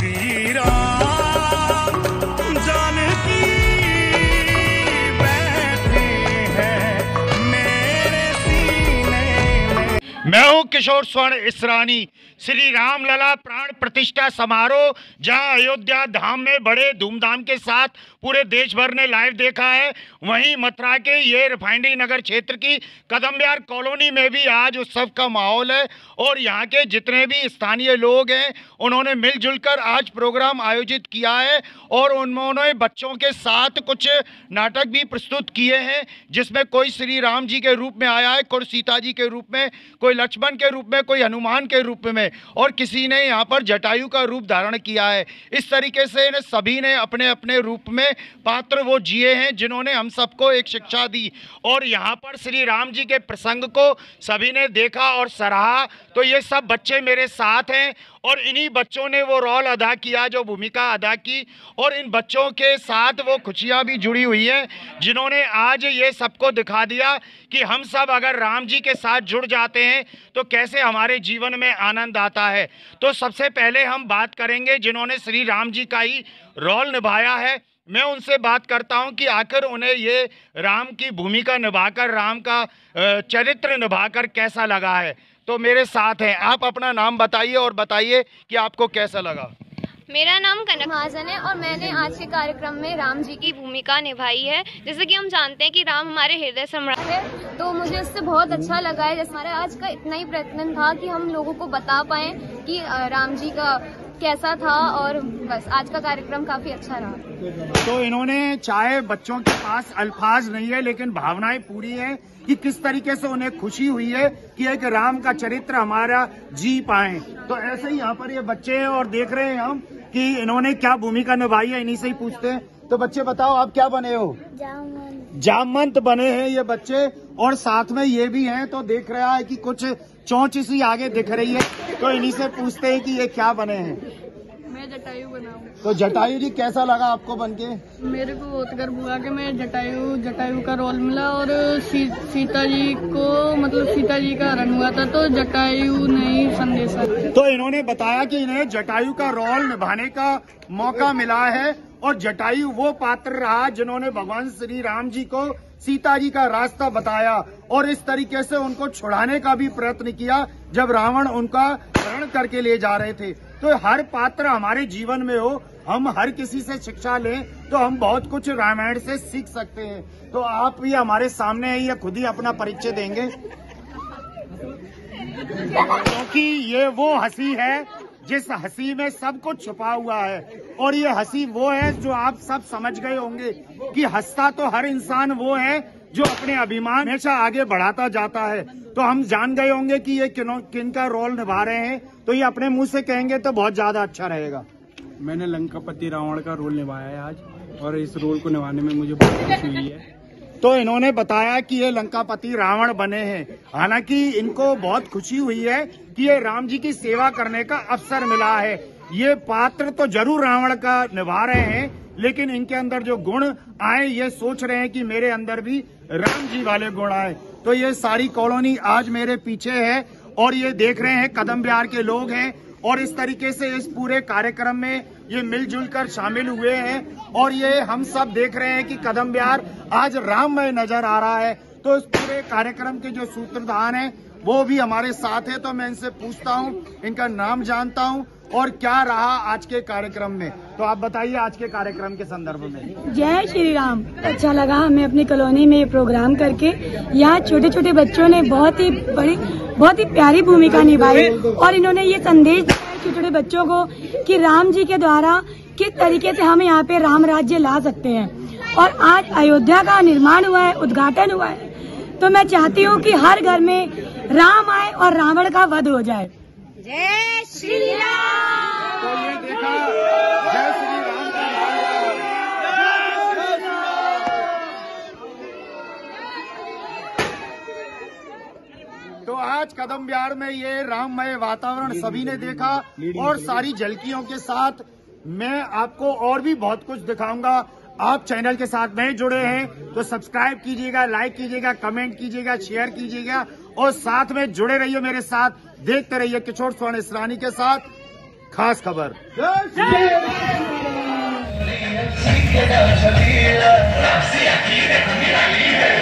श्री राम जानकी बैठे हैं मेरे सीने में। मैं हूं किशोर स्वर्ण इसरानी। श्री राम लला प्राण प्रतिष्ठा समारोह जहां अयोध्या धाम में बड़े धूमधाम के साथ पूरे देश भर ने लाइव देखा है, वहीं मथुरा के ये रिफाइनरी नगर क्षेत्र की कदम विहार कॉलोनी में भी आज उत्सव का माहौल है। और यहाँ के जितने भी स्थानीय लोग हैं उन्होंने मिलजुल कर आज प्रोग्राम आयोजित किया है और उन्होंने बच्चों के साथ कुछ नाटक भी प्रस्तुत किए हैं, जिसमें कोई श्री राम जी के रूप में आया है, कोई सीता जी के रूप में, कोई लक्ष्मण के रूप में, कोई हनुमान के रूप में और किसी ने यहाँ पर जटायु का रूप धारण किया है। इस तरीके से सभी ने अपने अपने रूप में पात्र वो जिए हैं जिन्होंने हम सबको एक शिक्षा दी। और यहाँ पर श्री राम जी के प्रसंग को सभी ने देखा और सराहा। तो ये सब बच्चे मेरे साथ हैं और इन्हीं बच्चों ने वो रोल अदा किया, जो भूमिका अदा की, और इन बच्चों के साथ वो खुशियाँ भी जुड़ी हुई हैं जिन्होंने आज ये सबको दिखा दिया कि हम सब अगर राम जी के साथ जुड़ जाते हैं तो कैसे हमारे जीवन में आनंद आता है। तो सबसे पहले हम बात करेंगे जिन्होंने श्री राम जी का ही रोल निभाया है। मैं उनसे बात करता हूं कि आखिर उन्हें ये राम की भूमिका निभाकर, राम का चरित्र निभाकर कैसा लगा है। तो मेरे साथ हैं, आप अपना नाम बताइए और बताइए कि आपको कैसा लगा। मेरा नाम कनक महाजन है और मैंने आज के कार्यक्रम में राम जी की भूमिका निभाई है। जैसे कि हम जानते हैं कि राम हमारे हृदय सम्राट है, तो मुझे इससे बहुत अच्छा लगा है। जैसे हमारा आज का इतना ही प्रयत्न था कि हम लोगों को बता पाएं कि राम जी का कैसा था, और बस आज का कार्यक्रम काफी अच्छा रहा। तो इन्होंने, चाहे बच्चों के पास अल्फाज नहीं है लेकिन भावनाएं पूरी हैं कि किस तरीके से उन्हें खुशी हुई है कि एक राम का चरित्र हमारा जी पाए। तो ऐसे ही यहाँ पर ये बच्चे हैं और देख रहे हैं हम कि इन्होंने क्या भूमिका निभाई है। इन्हीं से ही पूछते हैं। तो बच्चे बताओ, आप क्या बने हो? जामवंत बने हैं ये बच्चे, और साथ में ये भी हैं। तो देख रहा है कि कुछ चोंच सी आगे दिख रही है। तो इन्हीं से पूछते हैं कि ये क्या बने हैं। मैं जटायु बना हूँ। तो जटायु जी कैसा लगा आपको बनके? मेरे को बहुत गर्व हुआ कि मैं जटायु का रोल मिला, और सीता जी को, मतलब सीता जी का हरण हुआ था तो जटायु ने ही संदेशा। तो इन्होंने बताया कि इन्हें जटायु का रोल निभाने का मौका मिला है और जटायु वो पात्र रहा जिन्होंने भगवान श्री राम जी को सीता जी का रास्ता बताया और इस तरीके से उनको छुड़ाने का भी प्रयत्न किया जब रावण उनका हरण करके ले जा रहे थे। तो हर पात्र हमारे जीवन में हो, हम हर किसी से शिक्षा लें तो हम बहुत कुछ रामायण से सीख सकते हैं। तो आप भी हमारे सामने है, ये खुद ही अपना परिचय देंगे, क्योंकि ये वो हंसी है जिस हंसी में सब कुछ छुपा हुआ है। और ये हंसी वो है जो आप सब समझ गए होंगे कि हंसता तो हर इंसान वो है जो अपने अभिमान हमेशा आगे बढ़ाता जाता है। तो हम जान गए होंगे कि ये किन का रोल निभा रहे हैं, तो ये अपने मुंह से कहेंगे तो बहुत ज्यादा अच्छा रहेगा। मैंने लंकापति रावण का रोल निभाया है आज, और इस रोल को निभाने में मुझे बहुत खुशी हुई है। तो इन्होंने बताया कि ये लंकापति रावण बने हैं। हालांकि इनको बहुत खुशी हुई है कि ये राम जी की सेवा करने का अवसर मिला है। ये पात्र तो जरूर रावण का निभा रहे हैं, लेकिन इनके अंदर जो गुण आए, ये सोच रहे हैं कि मेरे अंदर भी राम जी वाले गुण आए। तो ये सारी कॉलोनी आज मेरे पीछे है और ये देख रहे हैं कदम विहार के लोग हैं, और इस तरीके से इस पूरे कार्यक्रम में ये मिलजुल कर शामिल हुए हैं। और ये हम सब देख रहे हैं कि कदम विहार आज राममय नजर आ रहा है। तो इस पूरे कार्यक्रम के जो सूत्रधार हैं वो भी हमारे साथ है। तो मैं इनसे पूछता हूँ, इनका नाम जानता हूँ और क्या रहा आज के कार्यक्रम में। तो आप बताइए आज के कार्यक्रम के संदर्भ में। जय श्री राम। अच्छा लगा हमें अपनी कॉलोनी में ये प्रोग्राम करके। यहाँ छोटे छोटे बच्चों ने बहुत ही प्यारी भूमिका निभाई और इन्होंने ये संदेश दिया छोटे छोटे बच्चों को कि राम जी के द्वारा किस तरीके से हम यहाँ पे राम राज्य ला सकते हैं। और आज अयोध्या का निर्माण हुआ है, उद्घाटन हुआ है, तो मैं चाहती हूँ कि हर घर में राम आए और रावण का वध हो जाए। जय श्री राम। तो ये देखा, जय श्री राम का तो आज कदम विहार में ये राममय वातावरण सभी ने देखा और सारी झलकियों के साथ मैं आपको और भी बहुत कुछ दिखाऊंगा। आप चैनल के साथ नए जुड़े हैं तो सब्सक्राइब कीजिएगा, लाइक कीजिएगा, कमेंट कीजिएगा, शेयर कीजिएगा और साथ में जुड़े रहिए मेरे साथ। देखते रहिए किशोर स्वर्ण इसरानी के साथ। खास खबर। जय